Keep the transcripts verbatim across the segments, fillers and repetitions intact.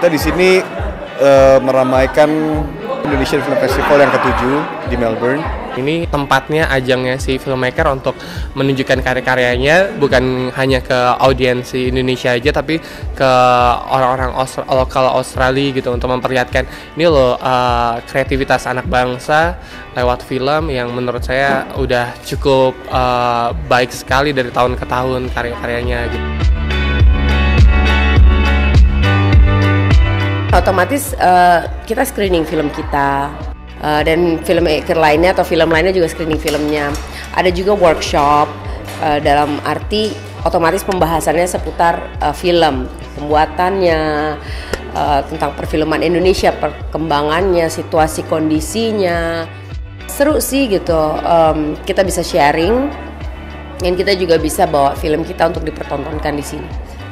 kita di sini uh, meramaikan Indonesian Film Festival yang ketujuh di Melbourne. Ini tempatnya, ajangnya si filmmaker untuk menunjukkan karya-karyanya bukan hanya ke audiensi Indonesia aja, tapi ke orang-orang Austra- lokal Australia gitu, untuk memperlihatkan ini loh uh, kreativitas anak bangsa lewat film yang menurut saya udah cukup uh, baik sekali dari tahun ke tahun karya-karyanya gitu. Otomatis uh, kita screening film kita. Uh, dan filmmaker lainnya atau film lainnya juga screening filmnya. Ada juga workshop uh, dalam arti otomatis pembahasannya seputar uh, film, pembuatannya, uh, tentang perfilman Indonesia, perkembangannya, situasi kondisinya. Seru sih gitu, um, kita bisa sharing dan kita juga bisa bawa film kita untuk dipertontonkan di sini.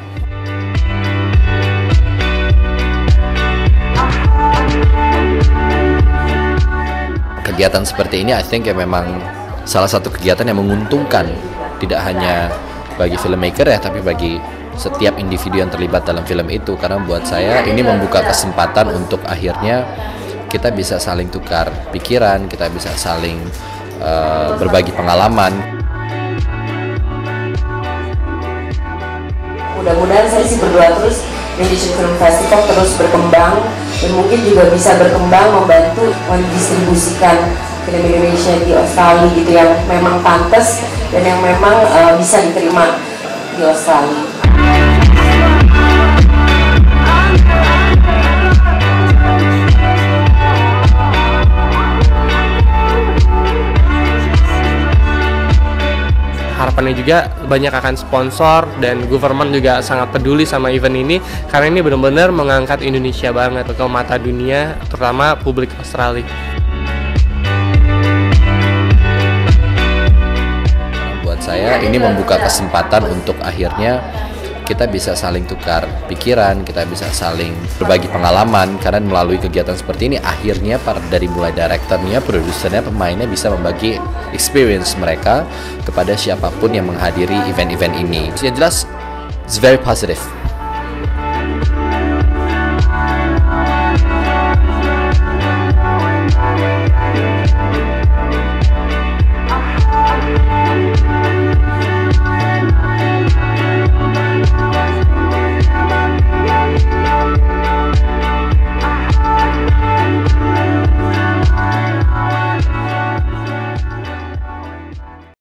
Kegiatan seperti ini I think ya memang salah satu kegiatan yang menguntungkan, tidak hanya bagi filmmaker ya, tapi bagi setiap individu yang terlibat dalam film itu, karena buat saya ini membuka kesempatan untuk akhirnya kita bisa saling tukar pikiran, kita bisa saling uh, berbagi pengalaman. Mudah-mudahan saya sih berdoa terus Indonesian Film Festival terus berkembang dan mungkin juga bisa berkembang membantu mendistribusikan film Indonesia di Australia gitu, yang memang pantas dan yang memang uh, bisa diterima di Australia. Harapannya juga banyak akan sponsor, dan government juga sangat peduli sama event ini karena ini benar-benar mengangkat Indonesia banget ke mata dunia, terutama publik Australia. Buat saya ini membuka kesempatan untuk akhirnya kita bisa saling tukar pikiran, kita bisa saling berbagi pengalaman, karena melalui kegiatan seperti ini akhirnya dari mulai direkturnya, produsernya, pemainnya bisa membagi experience mereka kepada siapapun yang menghadiri event-event ini. Yang jelas, it's very positive.